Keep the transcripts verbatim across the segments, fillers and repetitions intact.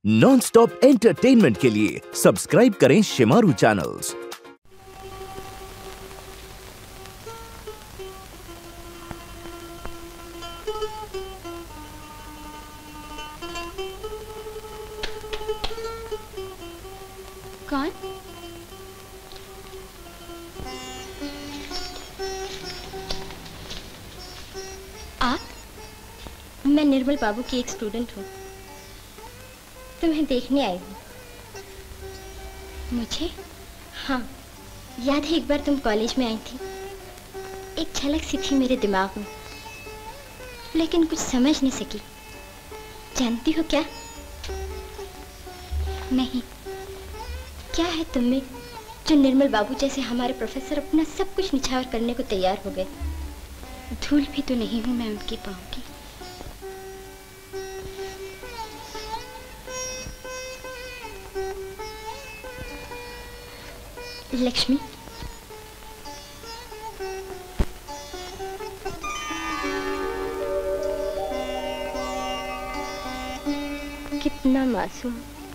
Non stop entertainment के लिए subscribe करें शिमारू चैनल्स। कौन? आप? मैं निर्मल बाबू की एक स्टूडेंट हूँ। तुम्हें देखने आई हूँ। मुझे? हाँ, याद है एक बार तुम कॉलेज में आई थी। एक झलक सी थी मेरे दिमाग में, लेकिन कुछ समझ नहीं सकी। जानती हो क्या? नहीं। क्या है तुम में जो निर्मल बाबू जैसे हमारे प्रोफेसर अपना सब कुछ निछावर करने को तैयार हो गए? धूल भी तो नहीं हूं मैं उनके पाँव की। लक्ष्मी, कितना मासूम।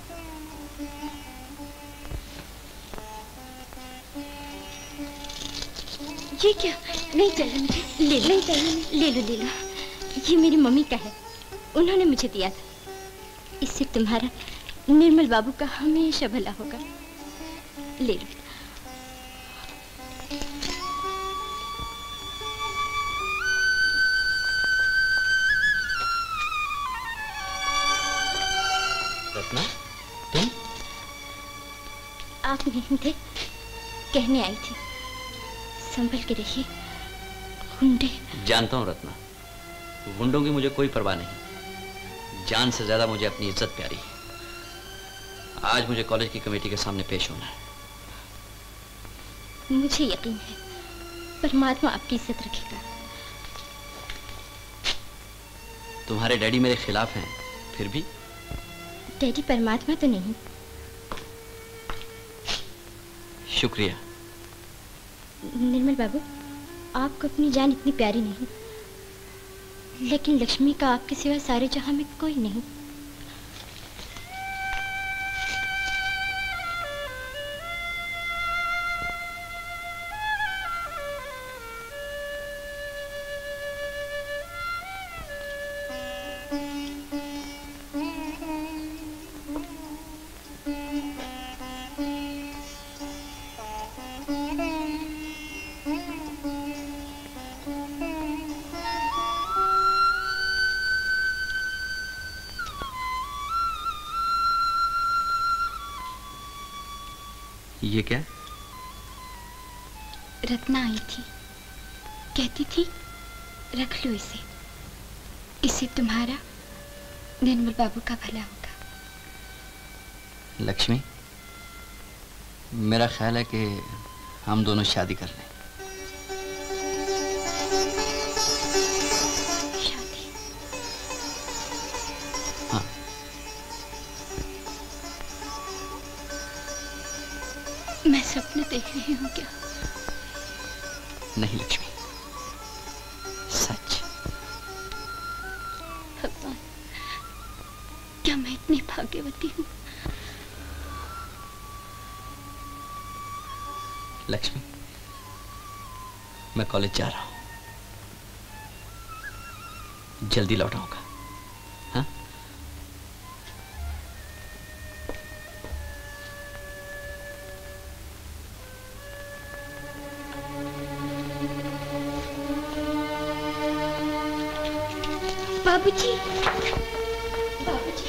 ये क्या? नहीं चाहिए मुझे। ले लो। नहीं चाहिए। ले लो ले लो। ये मेरी मम्मी का है, उन्होंने मुझे दिया था। इससे तुम्हारा निर्मल बाबू का हमेशा भला होगा। ले लो। रत्ना, तुम? आप नहीं थे, कहने आई थी संभल के रहिए। गुंडे। जानता हूँ रत्ना, गुंडों की मुझे कोई परवाह नहीं। जान से ज्यादा मुझे अपनी इज्जत प्यारी है। आज मुझे कॉलेज की कमेटी के सामने पेश होना है। मुझे यकीन है परमात्मा आपकी इज्जत रखेगा। तुम्हारे डैडी मेरे खिलाफ हैं, फिर भी? डैडी परमात्मा तो नहीं। शुक्रिया। निर्मल बाबू, आपको अपनी जान इतनी प्यारी नहीं, लेकिन लक्ष्मी का आपके सिवा सारे जहां में कोई नहीं। ये क्या? रत्ना आई थी, कहती थी रख लो इसे, इससे तुम्हारा निर्मल बाबू का भला होगा। लक्ष्मी, मेरा ख्याल है कि हम दोनों शादी कर लें। शादी? हाँ। मैं सपने देख रही हूँ क्या? नहीं लक्ष्मी, सच। भगवान, क्या मैं इतनी भाग्यवती हूँ? लक्ष्मी, मैं कॉलेज जा रहा हूँ, जल्दी लौट आऊंगा। हाँ? बाबूजी, बाबूजी,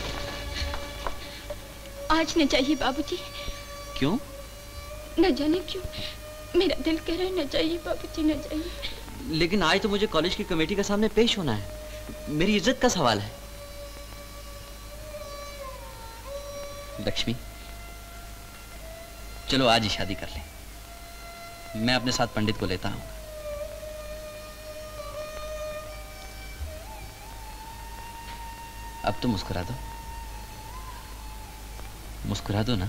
आज न जाइए बाबूजी। क्यों? न जाने क्यों, मेरा दिल कह रहा है न जाइए बाबूजी, न जाइए। लेकिन आज तो मुझे कॉलेज की कमेटी के सामने पेश होना है, मेरी इज्जत का सवाल है। लक्ष्मी, चलो आज ही शादी कर लें। मैं अपने साथ पंडित को लेता हूं। अब तो मुस्कुरा दो, मुस्कुरा दो ना।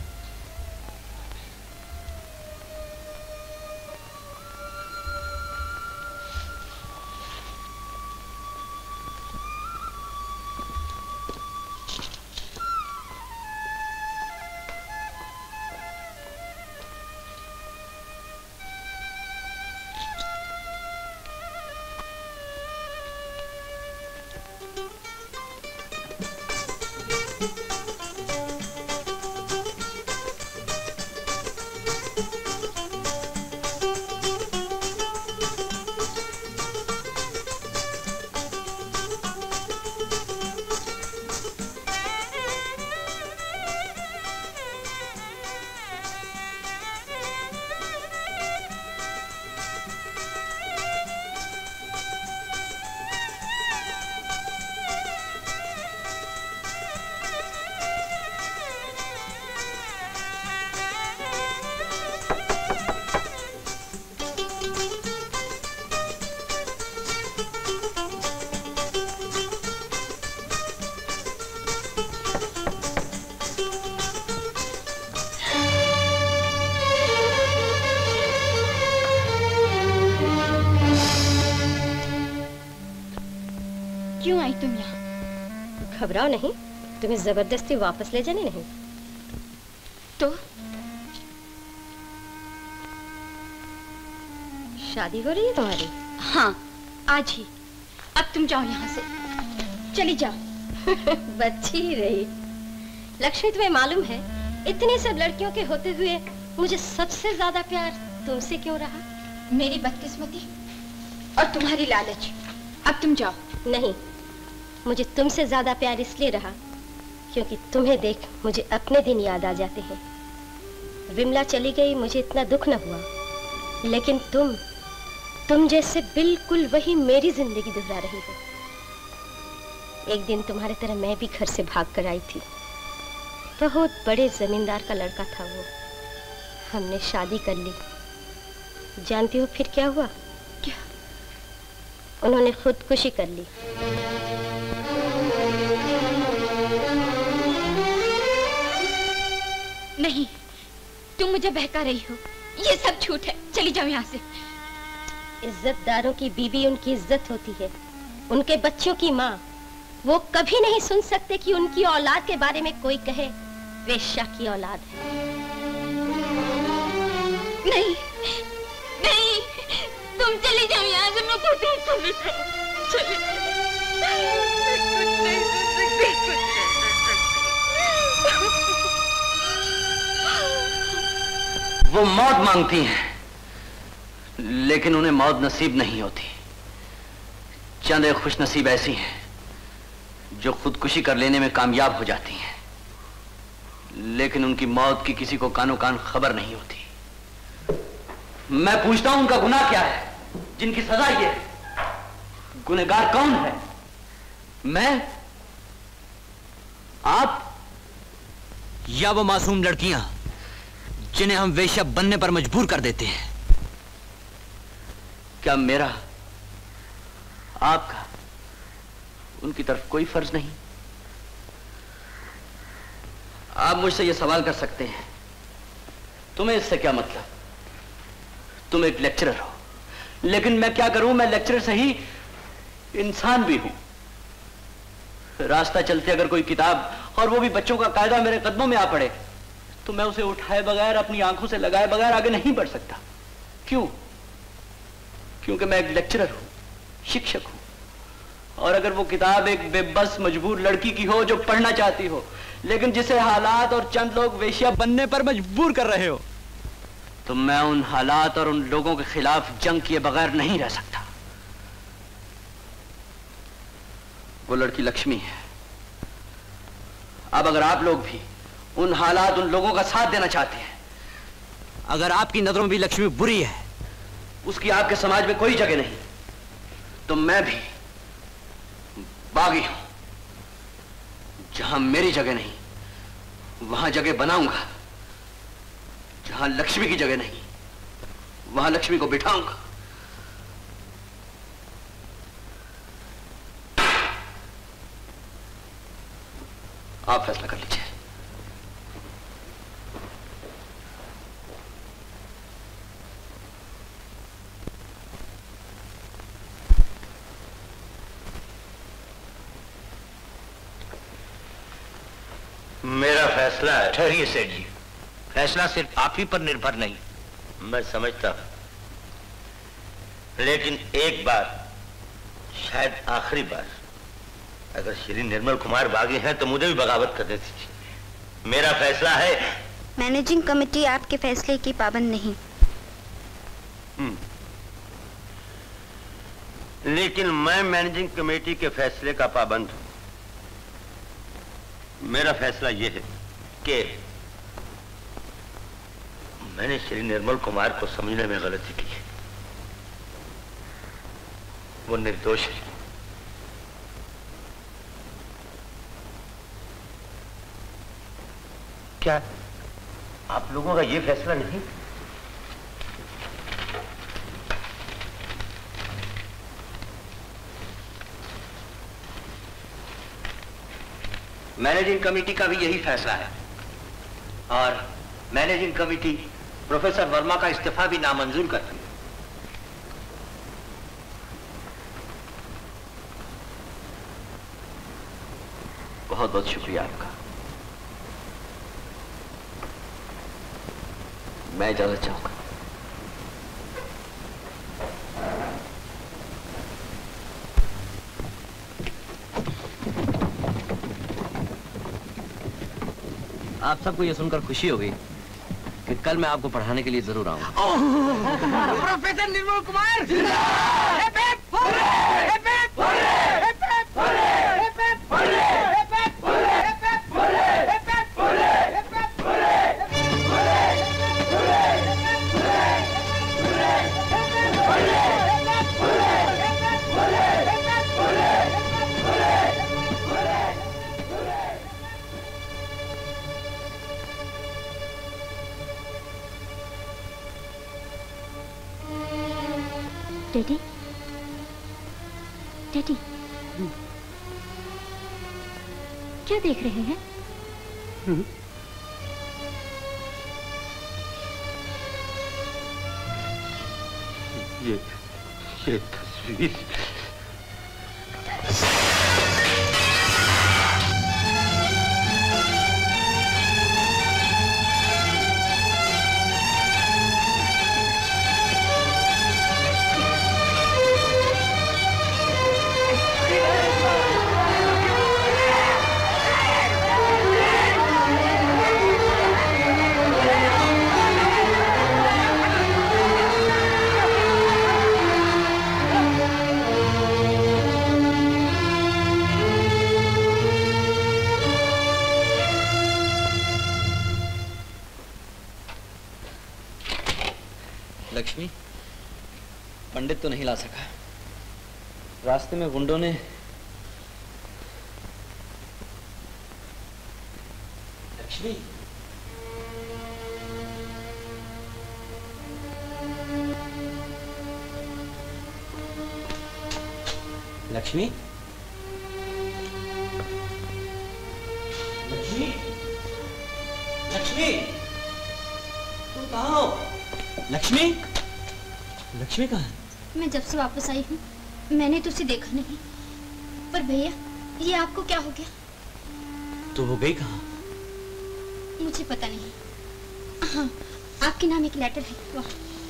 तुम यहाँ? घबराओ नहीं, तुम्हें जबरदस्ती वापस ले जाने नहीं। तो शादी हो रही है तुम्हारी? हाँ, आज ही। अब तुम जाओ यहाँ से, चली जाओ। बच्ची ही रही। लक्ष्मी, तुम्हें मालूम है इतनी सब लड़कियों के होते हुए मुझे सबसे ज्यादा प्यार तुमसे क्यों रहा? मेरी बदकिस्मती और तुम्हारी लालच। अब तुम जाओ। नहीं, मुझे तुमसे ज्यादा प्यार इसलिए रहा क्योंकि तुम्हें देख मुझे अपने दिन याद आ जाते हैं। विमला चली गई, मुझे इतना दुख न हुआ, लेकिन तुम तुम जैसे बिल्कुल वही मेरी जिंदगी दोहरा रही हो। एक दिन तुम्हारे तरह मैं भी घर से भाग कर आई थी। बहुत बड़े जमींदार का लड़का था वो। हमने शादी कर ली। जानती हो फिर क्या हुआ? क्या? उन्होंने खुदकुशी कर ली। नहीं, तुम मुझे बहका रही हो। ये सब झूठ है। चली जाओ यहाँ से। इज्जतदारों की बीवी उनकी इज्जत होती है, उनके बच्चों की माँ। वो कभी नहीं सुन सकते कि उनकी औलाद के बारे में कोई कहे वेश्या की औलाद है। नहीं, नहीं, तुम चली जाओ यहाँ से। मैं कहती हूँ चली जाओ, चली जाओ। वो मौत मांगती हैं, लेकिन उन्हें मौत नसीब नहीं होती। चंद एक खुश नसीब ऐसी हैं जो खुदकुशी कर लेने में कामयाब हो जाती हैं, लेकिन उनकी मौत की किसी को कानो कान खबर नहीं होती। मैं पूछता हूं उनका गुनाह क्या है जिनकी सजा ये है? गुनहगार कौन है? मैं, आप, या वो मासूम लड़कियां जिन्हें हम वेश्या बनने पर मजबूर कर देते हैं? क्या मेरा, आपका उनकी तरफ कोई फर्ज नहीं? आप मुझसे यह सवाल कर सकते हैं, तुम्हें इससे क्या मतलब? तुम एक लेक्चरर हो, लेकिन मैं क्या करूं? मैं लेक्चरर से ही इंसान भी हूं। रास्ता चलते अगर कोई किताब, और वो भी बच्चों का कायदा, मेरे कदमों में आ पड़े, तो मैं उसे उठाए बगैर, अपनी आंखों से लगाए बगैर आगे नहीं बढ़ सकता। क्यों? क्योंकि मैं एक लेक्चरर हूं, शिक्षक हूं। और अगर वो किताब एक बेबस मजबूर लड़की की हो जो पढ़ना चाहती हो, लेकिन जिसे हालात और चंद लोग वेश्या बनने पर मजबूर कर रहे हो, तो मैं उन हालात और उन लोगों के खिलाफ जंग किए बगैर नहीं रह सकता। वो लड़की लक्ष्मी है। अब अगर आप लोग भी उन हालात, उन लोगों का साथ देना चाहते हैं, अगर आपकी नजरों में भी लक्ष्मी बुरी है, उसकी आपके समाज में कोई जगह नहीं, तो मैं भी बागी हूं। जहां मेरी जगह नहीं, वहां जगह बनाऊंगा। जहां लक्ष्मी की जगह नहीं, वहां लक्ष्मी को बिठाऊंगा। आप फैसला कर लीजिए। मेरा फैसला है। ठहरिए सेठ जी, फैसला सिर्फ आप ही पर निर्भर नहीं। मैं समझता हूं, लेकिन एक बार, शायद आखिरी बार, अगर श्री निर्मल कुमार बागी हैं तो मुझे भी बगावत करने दीजिए। मेरा फैसला है। मैनेजिंग कमेटी आपके फैसले की पाबंद नहीं। लेकिन मैं मैनेजिंग कमेटी के फैसले का पाबंद हूं। मेरा फैसला यह है कि मैंने श्री निर्मल कुमार को समझने में गलती की है। वो निर्दोष है। क्या आप लोगों का यह फैसला नहीं? मैनेजिंग कमेटी का भी यही फैसला है, और मैनेजिंग कमेटी प्रोफेसर वर्मा का इस्तीफा भी नामंजूर करती है। बहुत बहुत शुक्रिया आपका। मैं इजाजत चाहूंगा। आप सबको ये सुनकर खुशी हो गई कि कल मैं आपको पढ़ाने के लिए जरूर आऊंगा। Professor Nirmal Kumar daddy, daddy, क्या देख रहे हैं? ये ये तस्वीर लक्ष्मी, पंडित तो नहीं ला सका। रास्ते में गुंडों ने लक्ष्मी लक्ष्मी लक्ष्मी लक्ष्मी तुम कहाँ हो? लक्ष्मी लक्ष्मी कहाँ है? मैं जब से वापस आई हूँ मैंने तो उसे देखा नहीं। पर भैया, ये आपको क्या हो गया? तो वो गई कहाँ? मुझे पता नहीं। हाँ, आपके नाम एक लेटर है वहाँ।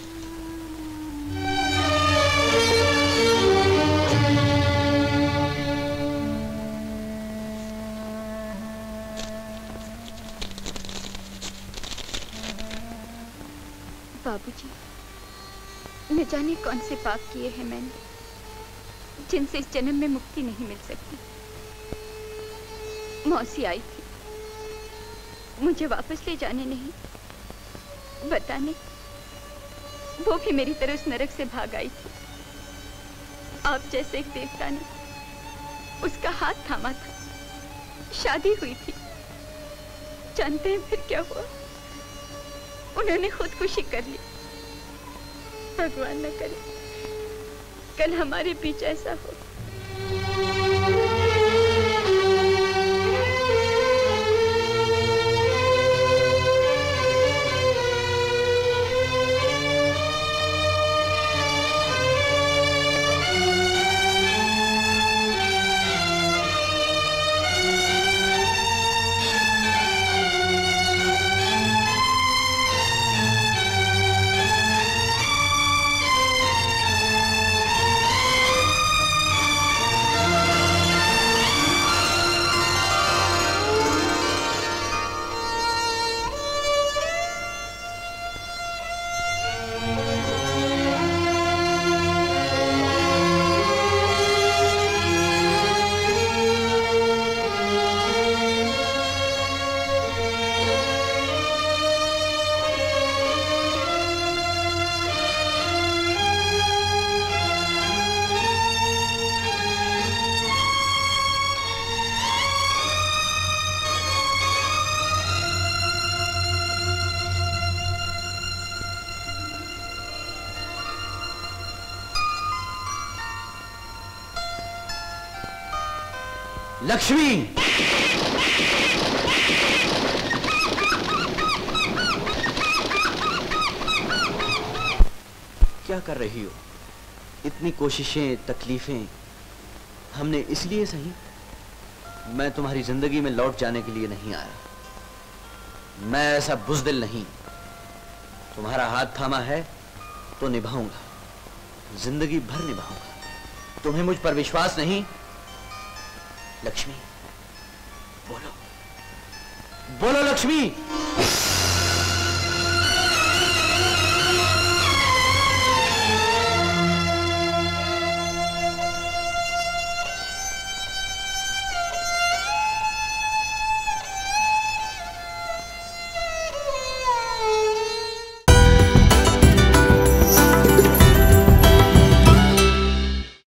बाबूजी, न जाने कौन से पाप किए हैं मैंने, जिनसे इस जन्म में मुक्ति नहीं मिल सकती। मौसी आई थी मुझे वापस ले जाने नहीं, बताने। वो भी मेरी तरह उस नरक से भाग आई थी। आप जैसे एक देवता ने उसका हाथ थामा था। शादी हुई थी। जानते हैं फिर क्या हुआ? उन्होंने खुदकुशी कर ली। भगवान न करे कल हमारे बीच ऐसा हो। लक्ष्मी, क्या कर रही हो? इतनी कोशिशें, तकलीफें हमने इसलिए सही, मैं तुम्हारी जिंदगी में लौट जाने के लिए नहीं आया। मैं ऐसा बुज़दिल नहीं। तुम्हारा हाथ थामा है तो निभाऊंगा, जिंदगी भर निभाऊंगा। तुम्हें मुझ पर विश्वास नहीं? लक्ष्मी, बोलो बोलो लक्ष्मी।